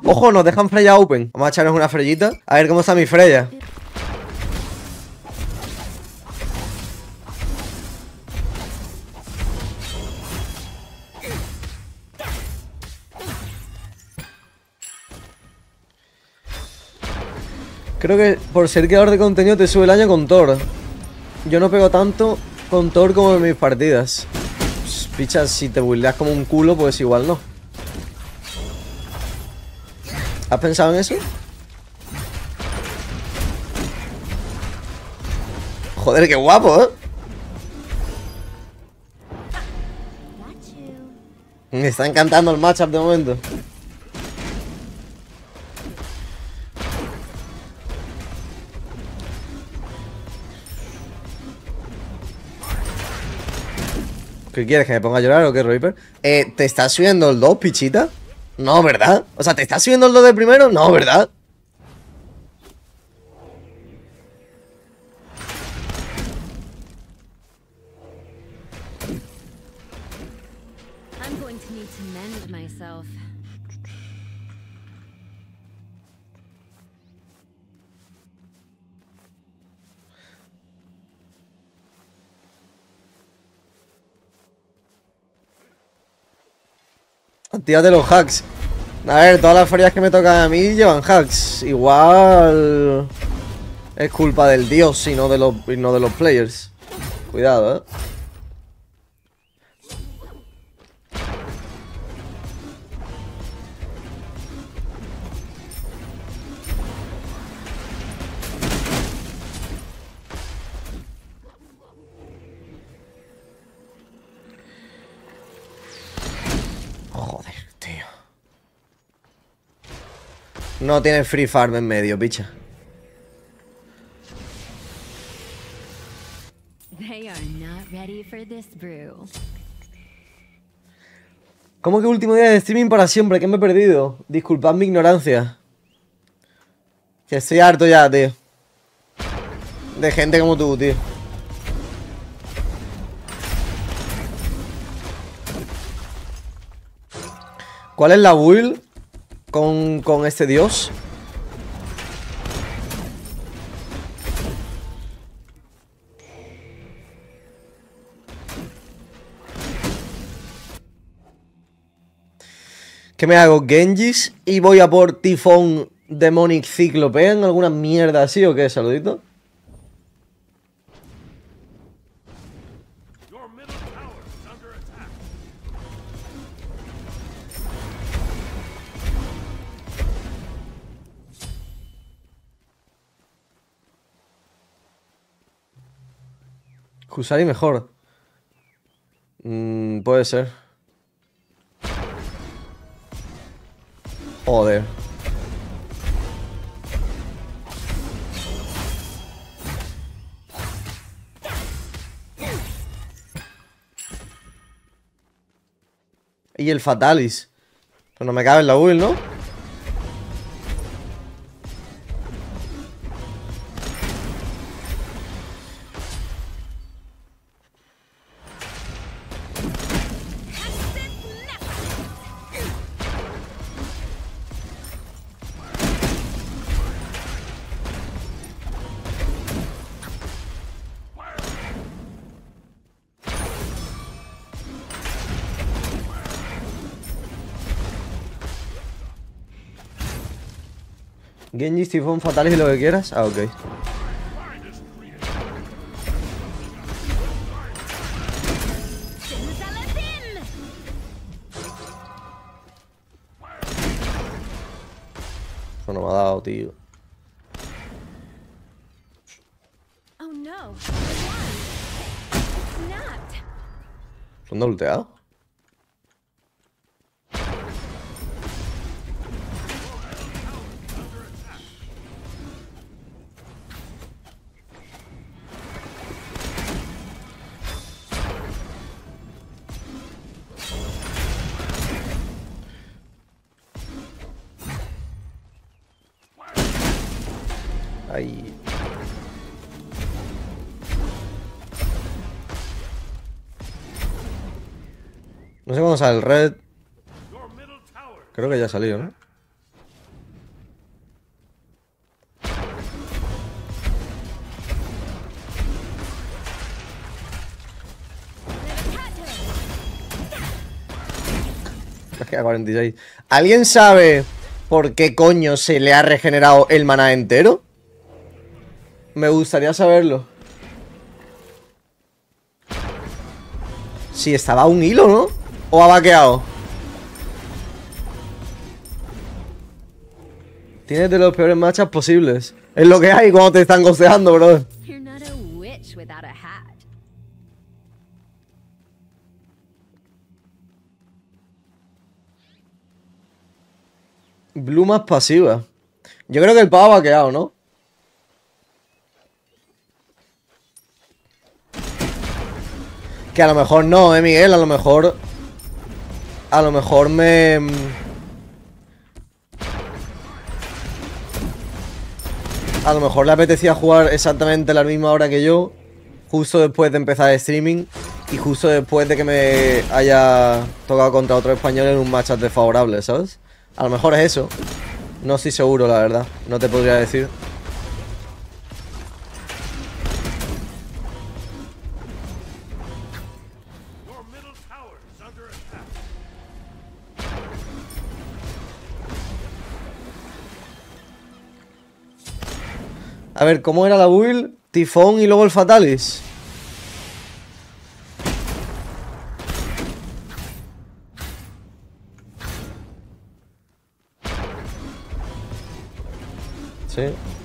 Ojo, nos dejan Freya open. Vamos a echarnos una Freyita. A ver cómo está mi Freya. Creo que por ser creador de contenido te sube el año con Thor. Yo no pego tanto con Thor como en mis partidas. Pues, picha, si te buildeas como un culo, pues igual no. ¿Has pensado en eso? Joder, qué guapo, ¿eh? Me está encantando el matchup de momento. ¿Qué quieres? ¿Que me ponga a llorar o qué, Reaper? ¿Te estás subiendo el 2, pichita? No, ¿verdad? O sea, ¿te estás subiendo el 2 de primero? No, ¿verdad? I'm going to need to mend myself. Actívate los hacks. A ver, todas las ferias que me tocan a mí llevan hacks. Igual es culpa del dios y no de los players. Cuidado, eh. Joder, tío. No tiene free farm en medio, picha. They are not ready for this brew. ¿Cómo que último día de streaming para siempre? ¿Qué me he perdido? Disculpad mi ignorancia. Que estoy harto ya, tío. De gente como tú, tío. ¿Cuál es la build con este dios? ¿Qué me hago? ¿Genjis? ¿Y voy a por Tifón Demonic Ciclopean? ¿Alguna mierda así o qué? Saludito. Kusari mejor. Puede ser. Joder. Y el Fatalis. Pero no me cabe en la build, ¿no? Genji, Tifón, Fatalis y lo que quieras. Ah, ok. Eso no me ha dado, tío. Oh no. Snapped. ¿Son de ulteado? Ahí. No sé cuándo sale el red. Creo que ya salió, ¿no? que a 46. ¿Alguien sabe por qué coño se le ha regenerado el maná entero? Me gustaría saberlo. Sí, estaba a un hilo, ¿no? ¿O ha vaqueado? Tienes de los peores matchups posibles. Es lo que hay cuando te están goceando, bro. You're not a witch without a hat. Blue más pasiva. Yo creo que el pavo ha vaqueado, ¿no? Que a lo mejor no, Miguel, a lo mejor me... A lo mejor le apetecía jugar exactamente a la misma hora que yo, justo después de empezar el streaming y justo después de que me haya tocado contra otro español en un matchup desfavorable, ¿sabes? A lo mejor es eso. No estoy seguro, la verdad. No te podría decir. A ver, ¿cómo era la build? Tifón y luego el Fatalis. Sí.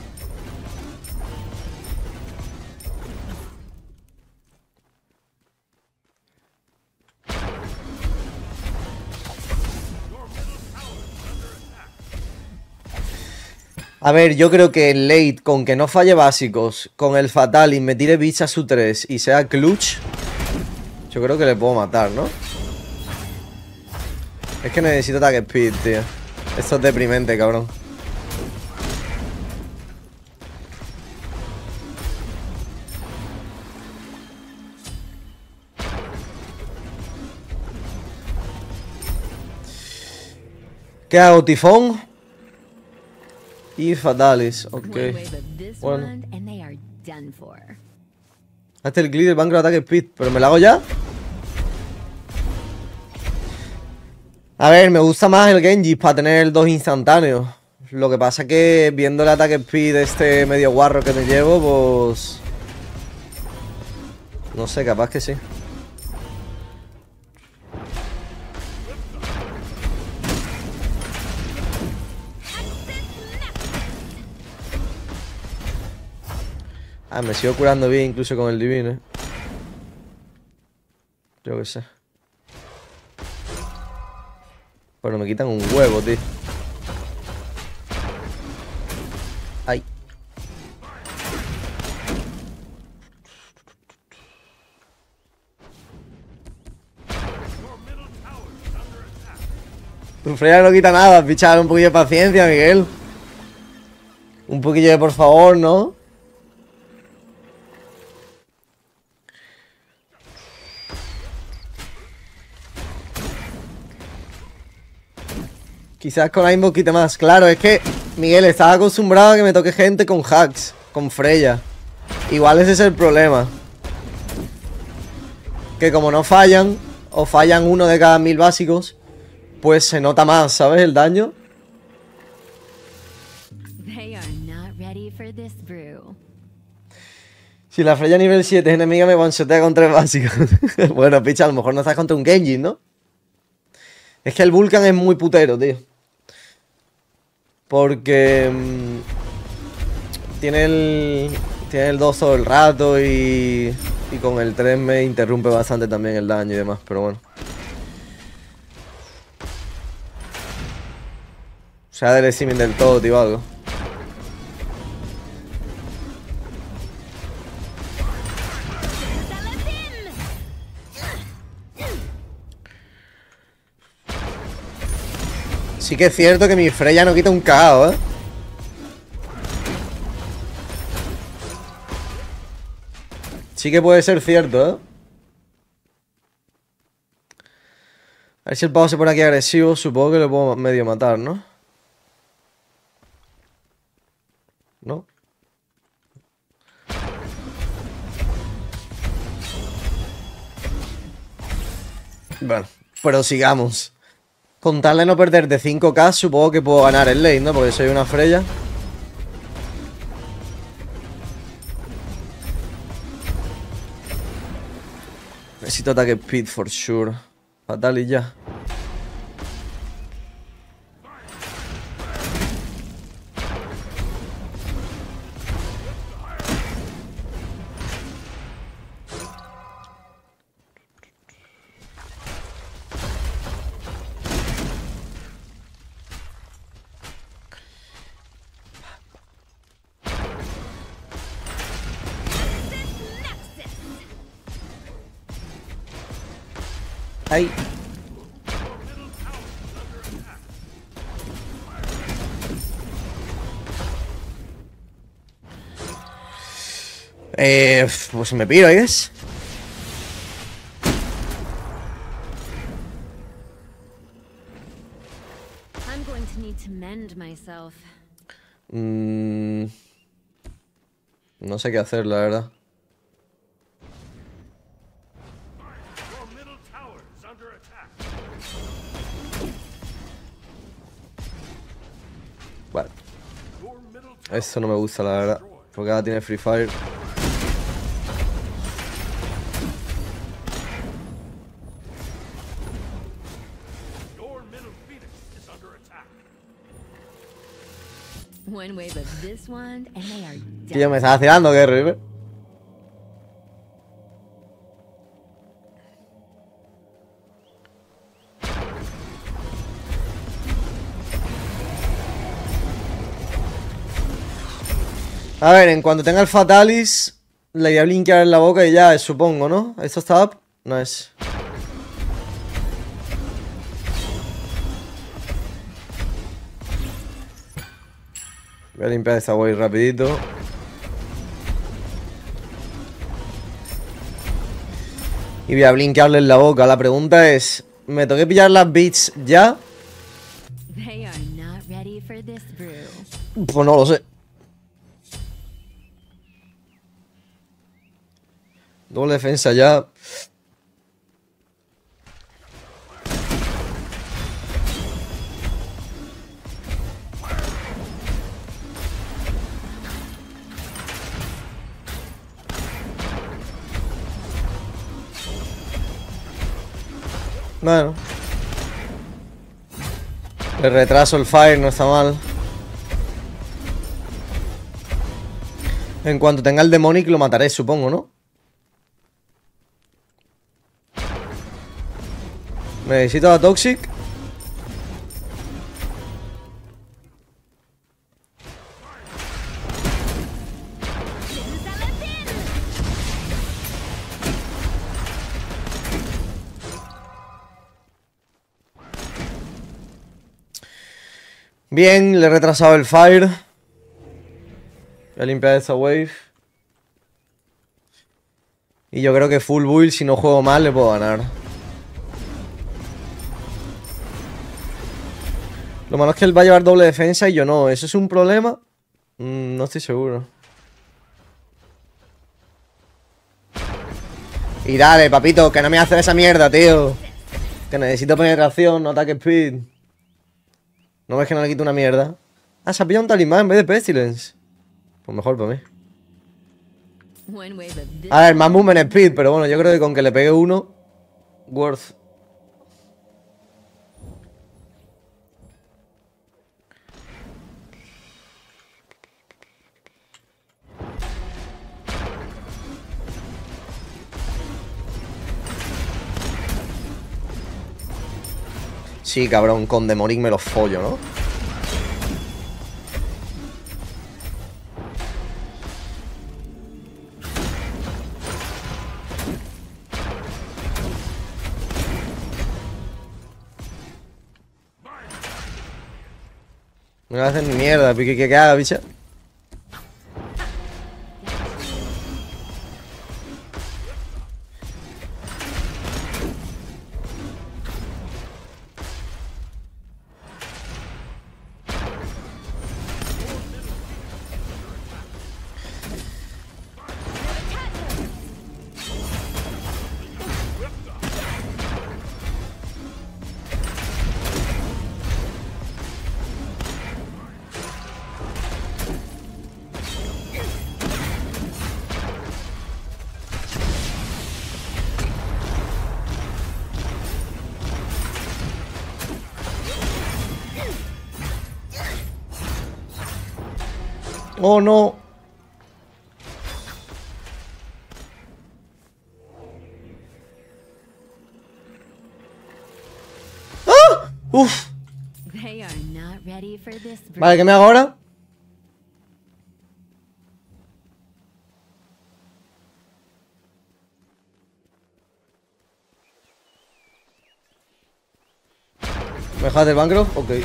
A ver, yo creo que el late, con que no falle básicos, con el Fatalis, me tire bicha a su 3 y sea clutch, yo creo que le puedo matar, ¿no? Es que necesito attack speed, tío. Esto es deprimente, cabrón. ¿Qué hago? ¿Tifón? Y Fatalis, ok. One wave of this Bueno. one, and they are done for. Hazte el clip del Bancro Attack Speed, pero ¿me lo hago ya? A ver, me gusta más el Genji para tener dos instantáneos. Lo que pasa que viendo el Attack Speed este medio guarro que me llevo, pues... No sé, capaz que sí. Ah, me sigo curando bien incluso con el Divine. Yo qué sé. Pero me quitan un huevo, tío. Ay. Tu Freya no quita nada, pichar un poquillo de paciencia, Miguel. Un poquillo de por favor, ¿no? Quizás con Aimbot quite más. Claro, es que Miguel estaba acostumbrado a que me toque gente con hacks, con Freya. Igual ese es el problema. Que como no fallan, o fallan uno de cada 1000 básicos, pues se nota más, ¿sabes? El daño. They are not ready for this brew. Si la Freya nivel 7 es enemiga, me one-shotea con 3 básicos. Bueno, picha, a lo mejor no estás contra un Genji, ¿no? Es que el Vulcan es muy putero, tío. Porque... tiene el 2 todo el rato y con el 3 me interrumpe bastante también el daño y demás, pero bueno. O sea, del streaming del todo, tío, algo. Sí que es cierto que mi Freya no quita un KO, ¿eh? Sí que puede ser cierto, ¿eh? A ver si el pavo se pone aquí agresivo. Supongo que le puedo medio matar, ¿no? ¿No? Bueno, prosigamos Con tal de no perder de 5k, supongo que puedo ganar el lane, ¿no? Porque soy una Freya. Necesito ataque speed for sure. Fatal y ya. Ay. Pues me piro, ¿eh? I'm going to need to mend myself. No sé qué hacer, la verdad. Vale. Eso no me gusta, la verdad. Porque ahora tiene Free Fire. One wave of this wand and they are Tío, done. me estás vacilando, ¿qué, River? A ver, en cuanto tenga el Fatalis, le voy a blinkear en la boca y ya, supongo, ¿no? ¿Esto está up? No es. Voy a limpiar esta wave rapidito. Y voy a blinkearle en la boca. La pregunta es, ¿me tengo que pillar las beats ya? They are not ready for this brew. Pues no lo sé. Doble defensa ya. Bueno. Le retraso el fire, no está mal. En cuanto tenga el Demonic lo mataré, supongo, ¿no? Necesito a Toxic. Bien, le he retrasado el fire. Voy a limpiar esa wave. Y yo creo que full build, si no juego mal, le puedo ganar. Lo malo es que él va a llevar doble defensa y yo no. ¿Eso es un problema? No estoy seguro. Y dale, papito, que no me hace esa mierda, tío. Que necesito penetración, no ataque speed. ¿No ves que no le quito una mierda? Ah, se ha pillado un talismán en vez de Pestilence. Pues mejor para mí. One wave of this A ver, más movement speed, pero bueno, yo creo que con que le pegue uno, worth. Sí, cabrón, con Demonic me lo follo, ¿no? No me va a hacer ni mierda, que haga, bicha. Oh, no. ¡Ah! Uf. They are not ready for this Vale, ¿qué me hago ahora? ¿Me dejas del Bancroft? Ok.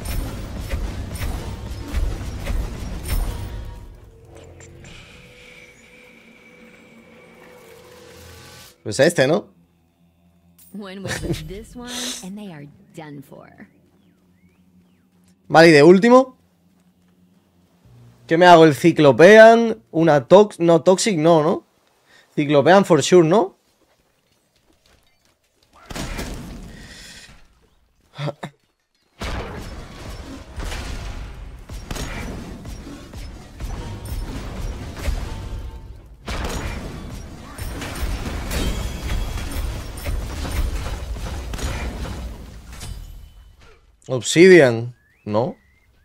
Pues este, ¿no? One with this one, and they are done for. Vale, y de último. ¿Qué me hago? ¿El Ciclopean? ¿Una Tox? No, Toxic no, ¿no? Ciclopean for sure, ¿no? Obsidian, ¿no?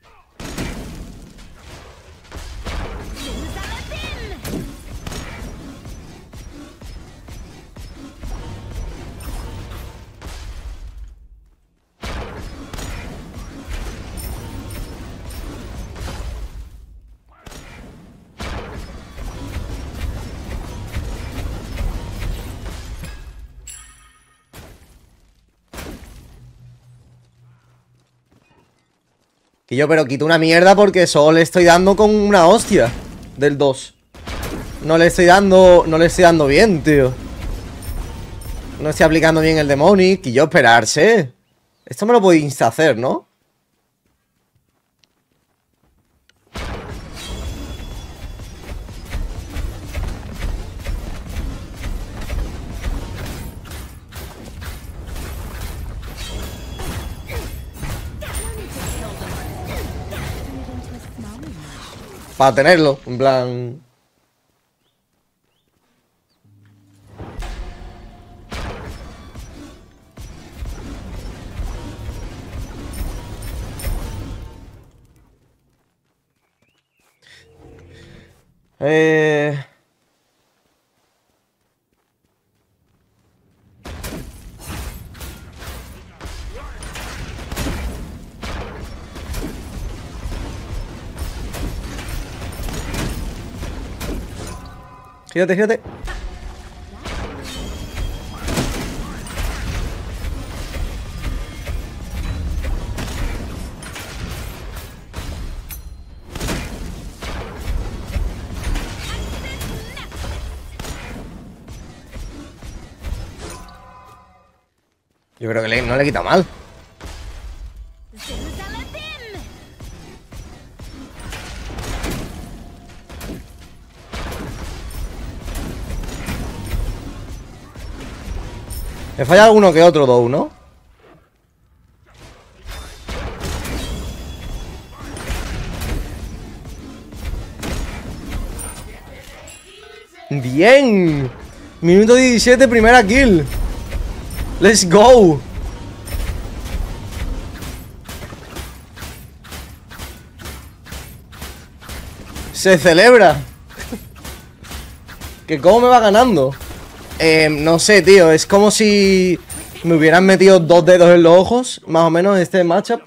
Que yo, pero quito una mierda porque solo le estoy dando con una hostia del 2. No le estoy dando bien, tío. No estoy aplicando bien el Demonic. Y yo, esperarse. Esto me lo puedo insta hacer, ¿no? Para tenerlo, en plan... Fíjate, fíjate. Yo creo que no le quita mal. Me falla alguno que otro, Dow, ¿no? Bien. Minuto 17, primera kill. Let's go. Se celebra. ¿Que cómo me va ganando? No sé, tío. Es como si me hubieran metido 2 dedos en los ojos. Más o menos este matchup.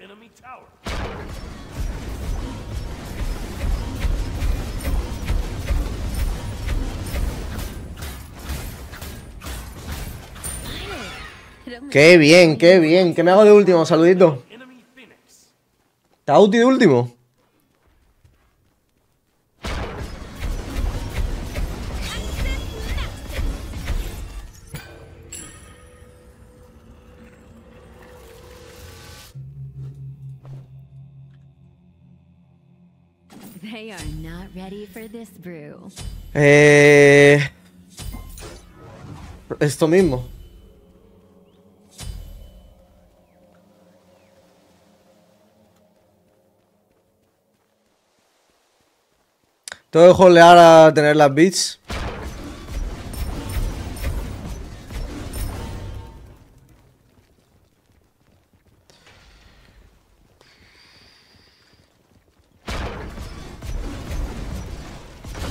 Qué bien, qué bien. ¿Qué me hago de último? Saludito. ¿Tauti de último? They are not ready for this brew. Esto mismo. Tengo que holdear a tener las bits.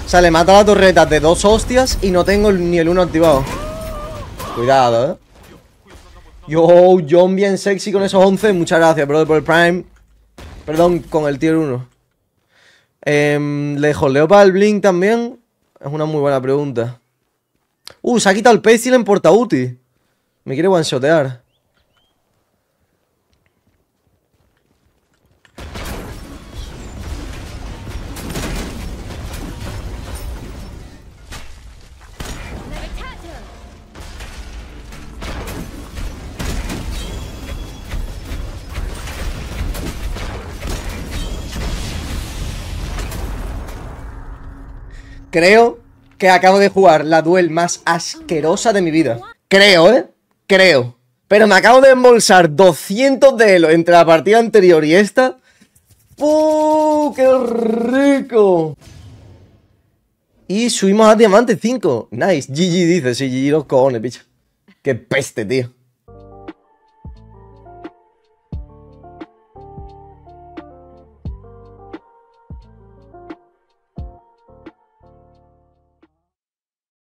O sea, le mata a la torreta de 2 hostias y no tengo ni el 1 activado. Cuidado, Yo, John bien sexy con esos 11. Muchas gracias, brother, por el Prime. Perdón, con el tier 1. ¿Le holeo para el Blink también? Es una muy buena pregunta. Se ha quitado el Pestilence en portauti. Me quiere one-shotear. Creo que acabo de jugar la duel más asquerosa de mi vida. Creo, Creo. Pero me acabo de embolsar 200 de elo entre la partida anterior y esta. ¡Qué rico! Y subimos a diamante 5. Nice. GG dice, sí, GG los cojones, picha. Qué peste, tío.